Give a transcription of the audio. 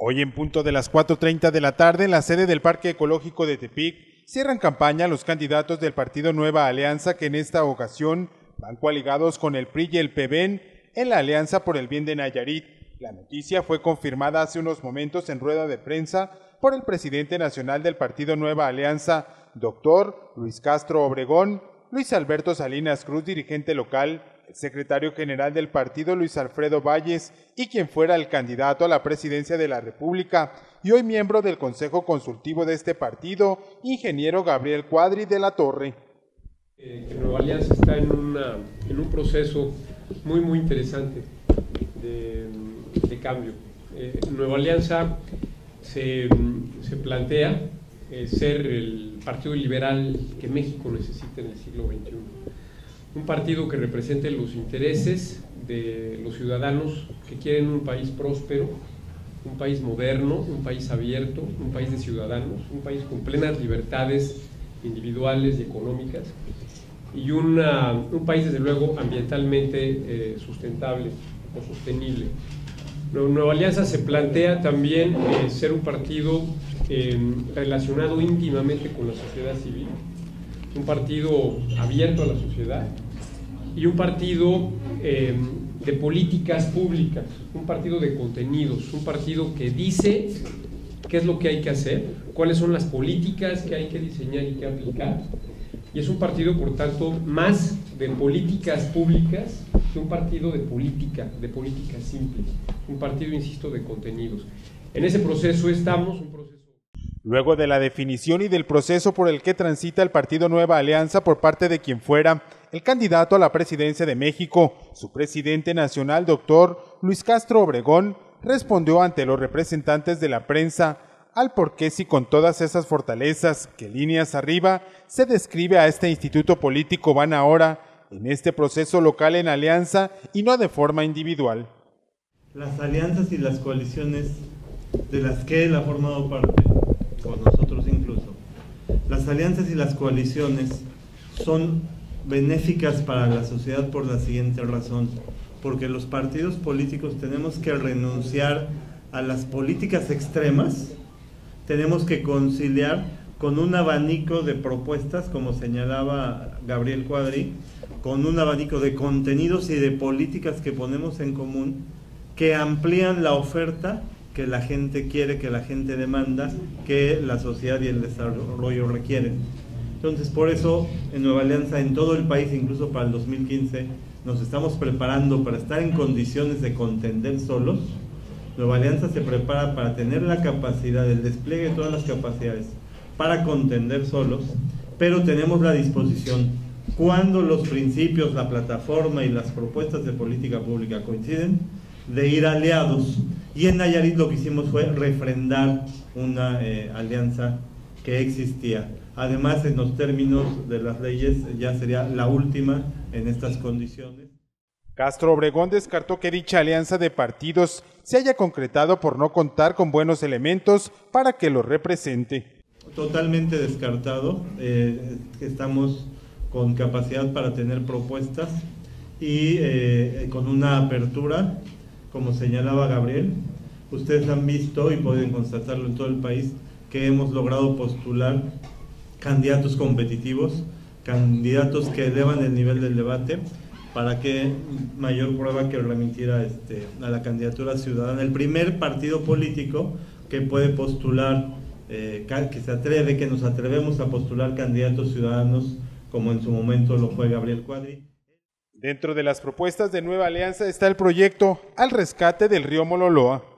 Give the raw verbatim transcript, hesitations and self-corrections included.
Hoy en punto de las cuatro treinta de la tarde en la sede del Parque Ecológico de Tepic cierran campaña los candidatos del partido Nueva Alianza que en esta ocasión van coaligados con el P R I y el P B E N en la Alianza por el Bien de Nayarit. La noticia fue confirmada hace unos momentos en rueda de prensa por el presidente nacional del partido Nueva Alianza, doctor Luis Castro Obregón, Luis Alberto Salinas Cruz, dirigente local, el secretario general del partido Luis Alfredo Valles y quien fuera el candidato a la presidencia de la República y hoy miembro del Consejo Consultivo de este partido, ingeniero Gabriel Cuadri de la Torre. Eh, que Nueva Alianza está en, una, en un proceso muy muy interesante de, de cambio. Eh, Nueva Alianza se, se plantea eh, ser el partido liberal que México necesita en el siglo veintiuno. Un partido que represente los intereses de los ciudadanos que quieren un país próspero, un país moderno, un país abierto, un país de ciudadanos, un país con plenas libertades individuales y económicas y una, un país desde luego ambientalmente eh, sustentable o sostenible. Nueva Alianza se plantea también eh, ser un partido eh, relacionado íntimamente con la sociedad civil, un partido abierto a la sociedad y un partido eh, de políticas públicas, un partido de contenidos, un partido que dice qué es lo que hay que hacer, cuáles son las políticas que hay que diseñar y que aplicar, y es un partido, por tanto, más de políticas públicas que un partido de política, de política simple, un partido, insisto, de contenidos. En ese proceso estamos, un proceso... Luego de la definición y del proceso por el que transita el partido Nueva Alianza por parte de quien fuera el candidato a la presidencia de México, su presidente nacional, doctor Luis Castro Obregón, respondió ante los representantes de la prensa al por qué si con todas esas fortalezas que líneas arriba se describe a este instituto político van ahora en este proceso local en alianza y no de forma individual. Las alianzas y las coaliciones de las que él ha formado parte, con nosotros incluso, las alianzas y las coaliciones son benéficas para la sociedad por la siguiente razón, porque los partidos políticos tenemos que renunciar a las políticas extremas, tenemos que conciliar con un abanico de propuestas, como señalaba Gabriel Cuadri, con un abanico de contenidos y de políticas que ponemos en común, que amplían la oferta que la gente quiere, que la gente demanda, que la sociedad y el desarrollo requieren. Entonces, por eso, en Nueva Alianza, en todo el país, incluso para el dos mil quince, nos estamos preparando para estar en condiciones de contender solos. Nueva Alianza se prepara para tener la capacidad, el despliegue de todas las capacidades para contender solos, pero tenemos la disposición, cuando los principios, la plataforma y las propuestas de política pública coinciden, de ir aliados. Y en Nayarit lo que hicimos fue refrendar una eh, alianza que existía. Además, en los términos de las leyes, ya sería la última en estas condiciones. Castro Obregón descartó que dicha alianza de partidos se haya concretado por no contar con buenos elementos para que lo represente. Totalmente descartado, eh, estamos con capacidad para tener propuestas y eh, con una apertura, como señalaba Gabriel. Ustedes han visto y pueden constatarlo en todo el país que hemos logrado postular candidatos competitivos, candidatos que elevan el nivel del debate, para que mayor prueba que remitir a, este, a la candidatura ciudadana. El primer partido político que puede postular, eh, que se atreve, que nos atrevemos a postular candidatos ciudadanos, como en su momento lo fue Gabriel Cuadri. Dentro de las propuestas de Nueva Alianza está el proyecto Al Rescate del Río Mololoa.